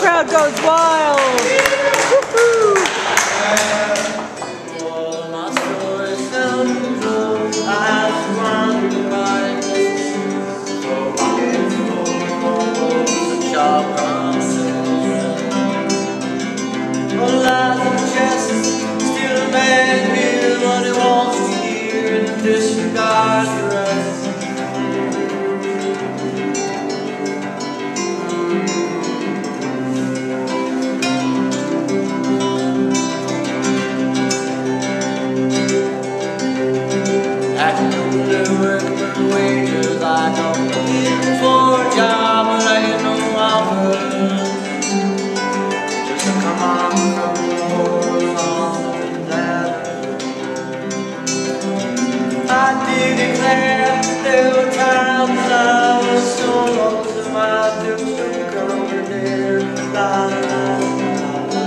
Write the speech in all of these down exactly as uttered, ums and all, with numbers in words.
crowd goes wild. Woo-hoo. Disregard the rest. I can do work for wages. I don't look for a job, but I get no offers. Just to come on from the horizon and down. I did declare there were times I was so lonesome I just don't come there. La la la la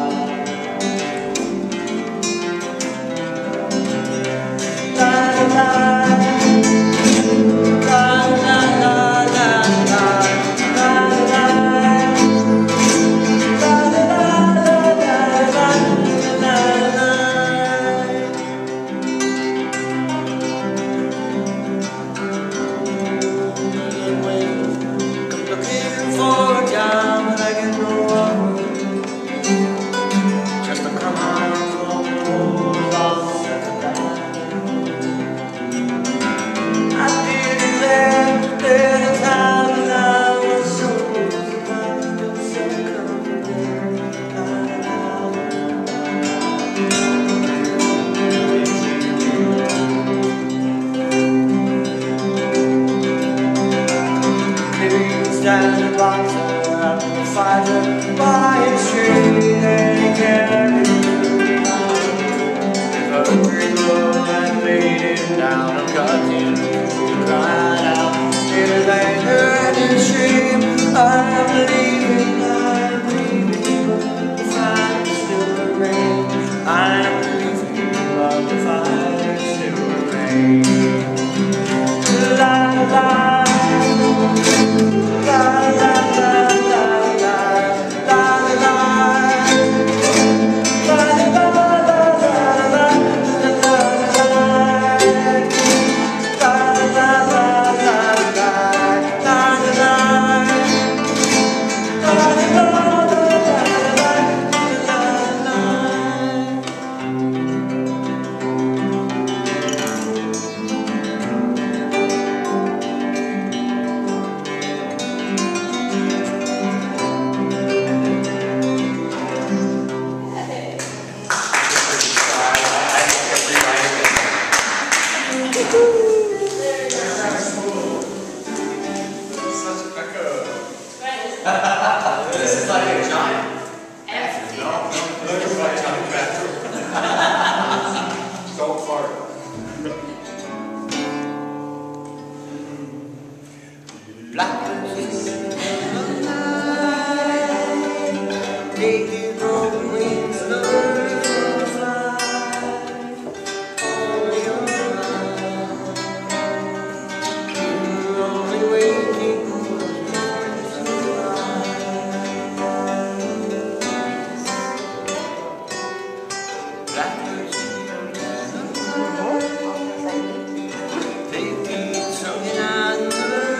la la stand a boxer and a fighter by a tree and carry if a green road and laid him down and cut him, cried out in his anger and his shame, I'm leaving, I'm leaving, but the fire still remains. I'm leaving, but the fire still remains. La la. This is like a giant. Empty. No, no, look at my giant bathroom. Don't fart. Blackbirds in the night, taking on the wings of the fly. All your life, you're only waiting for the morning to rise. Blackbirds in the night, they keep singing out the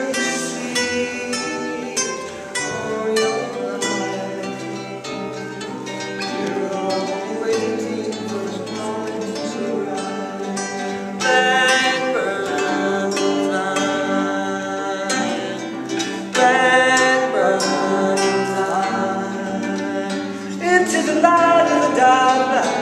into the light of the dark night.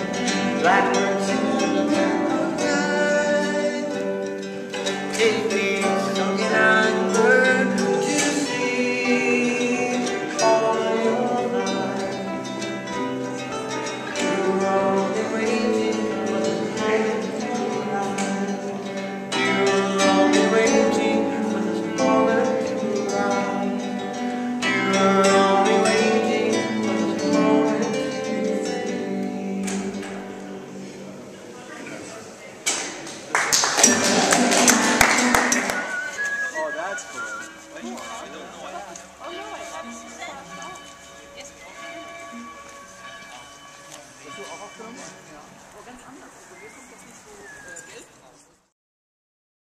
Blackbirds in the night, take me